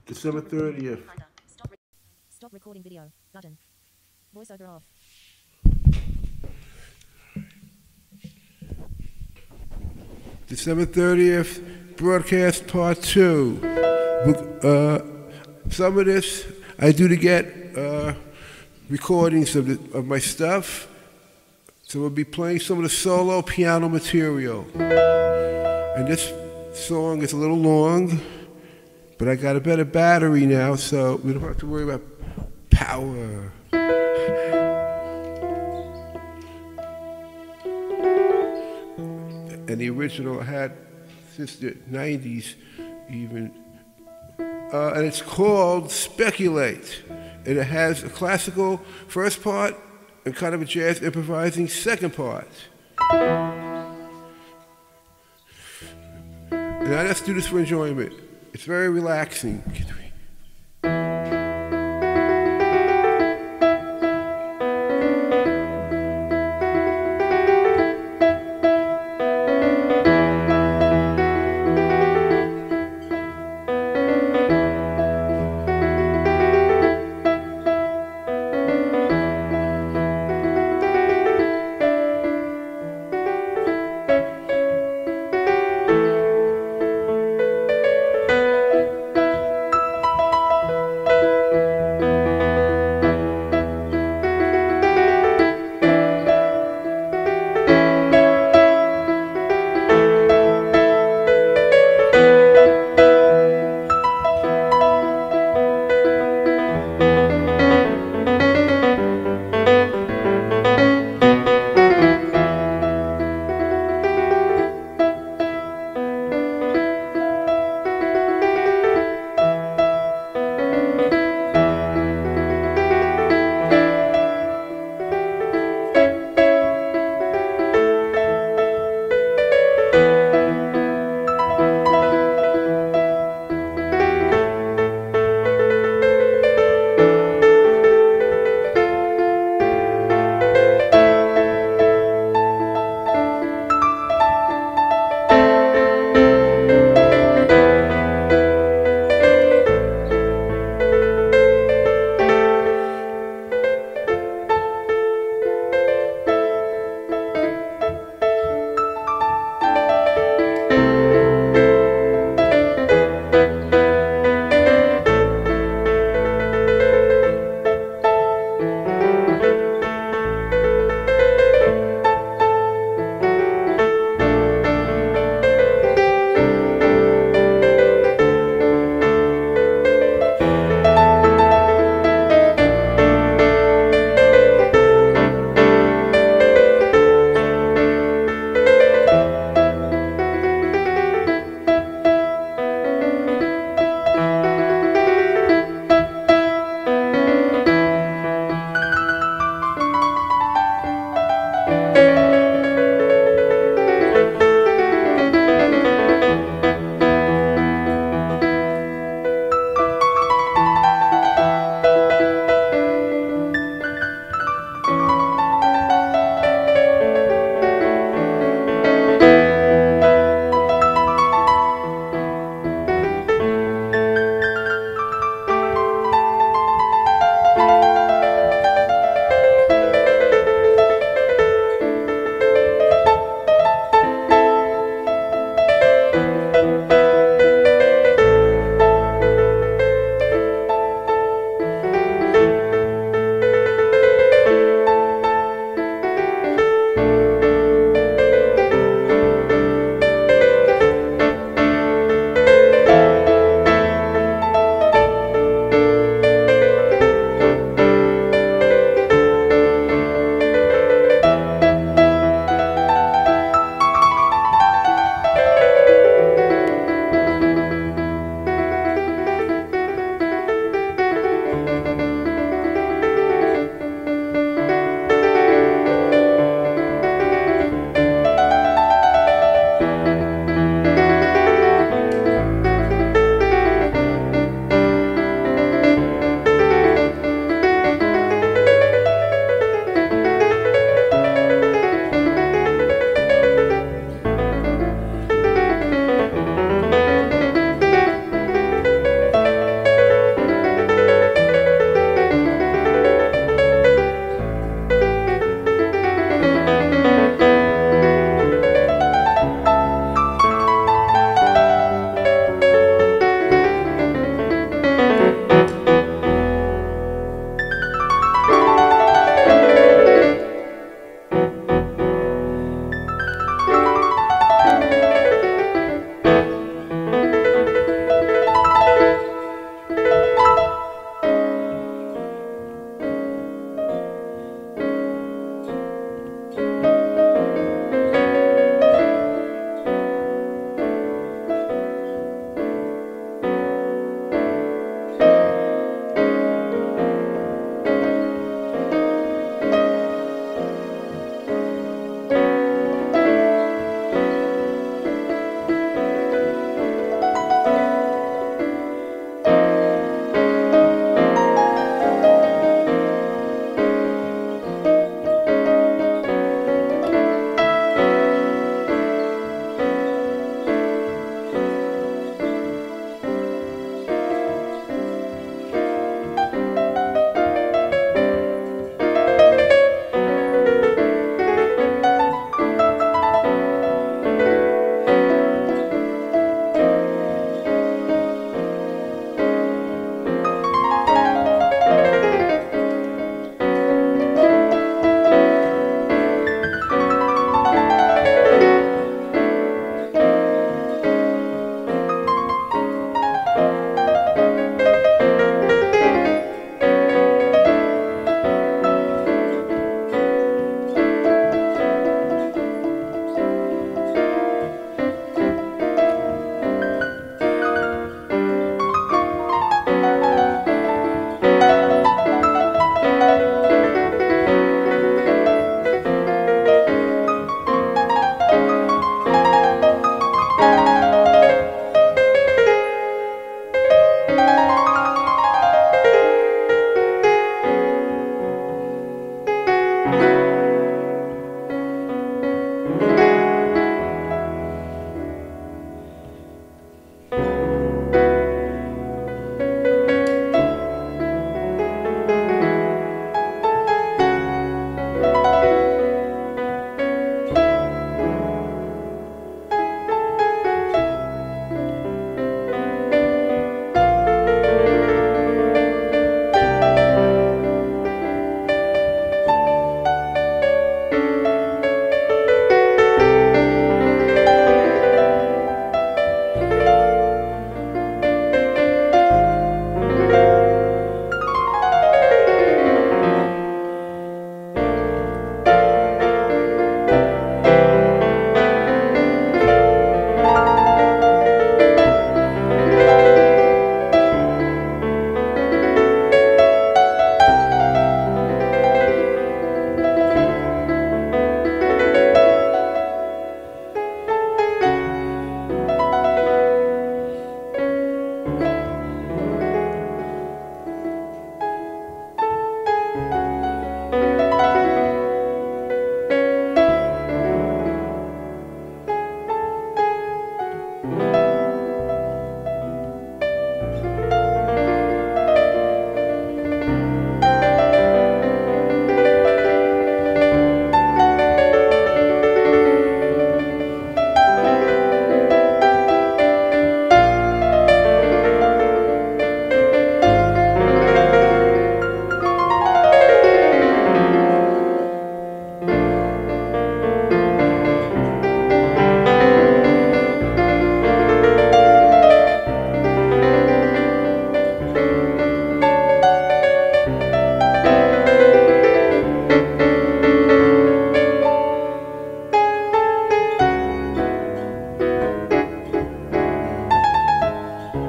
December 30th. Stop recording video. Button. Voiceover off. December 30th, broadcast part 2. Some of this I do to get recordings of my stuff. So we'll be playing some of the solo piano material. And this song is a little long, but I got a better battery now, so we don't have to worry about power. And the original I had since the 90s even. And it's called Speculate. And it has a classical first part and kind of a jazz improvising second part. And I just do this for enjoyment. It's very relaxing.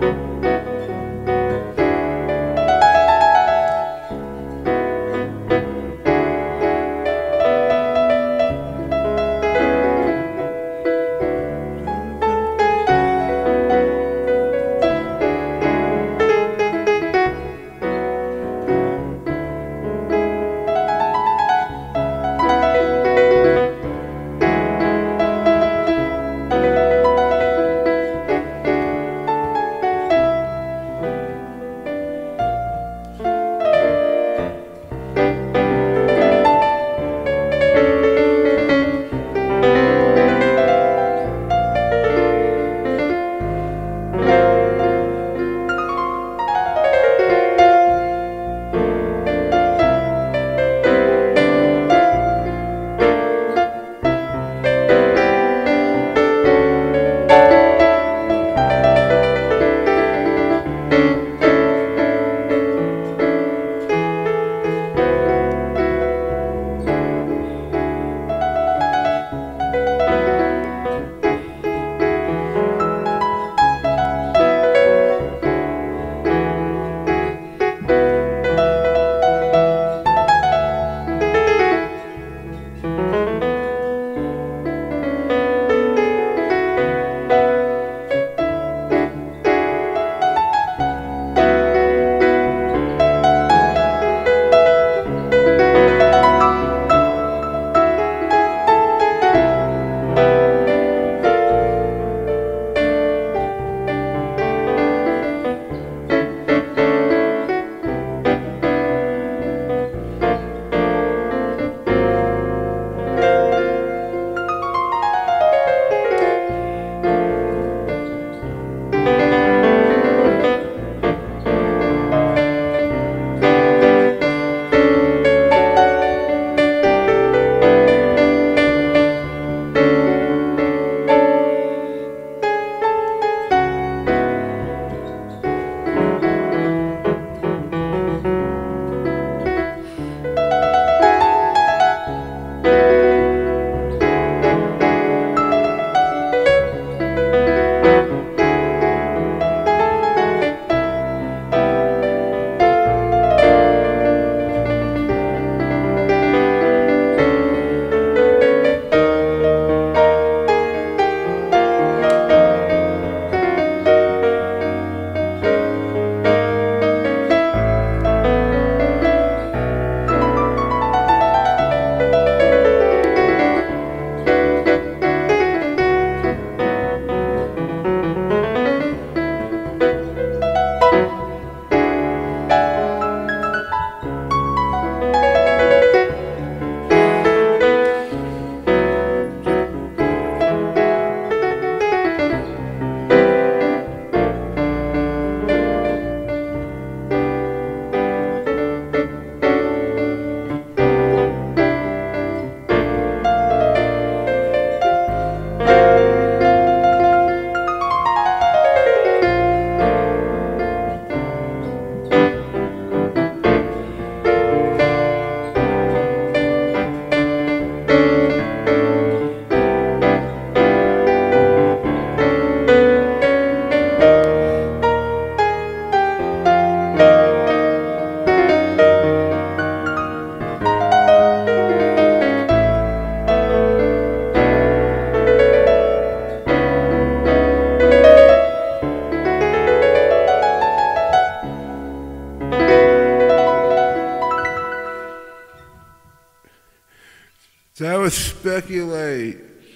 So I would speculate.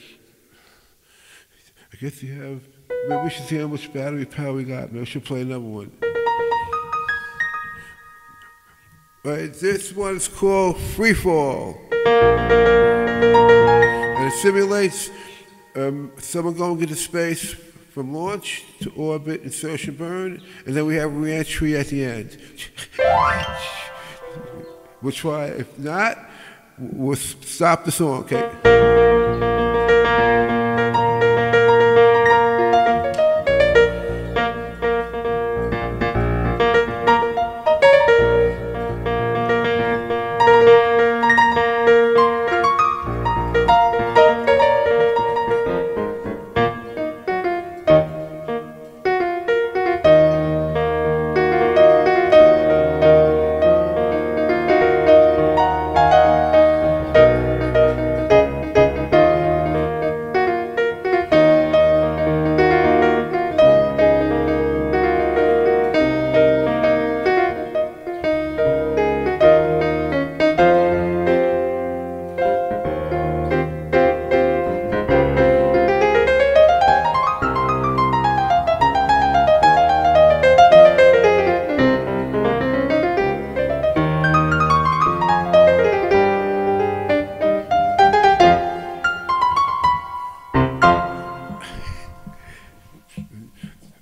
I guess you have. Maybe we should see how much battery power we got. Maybe we should play another one. Right, this one's called Free Fall. And it simulates someone going into space from launch to orbit and search and burn, and then we have re-entry at the end. We'll try. If not, we'll stop the song, okay?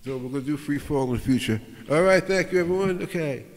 So we're going to do free fall in the future. All right, thank you, everyone. Okay.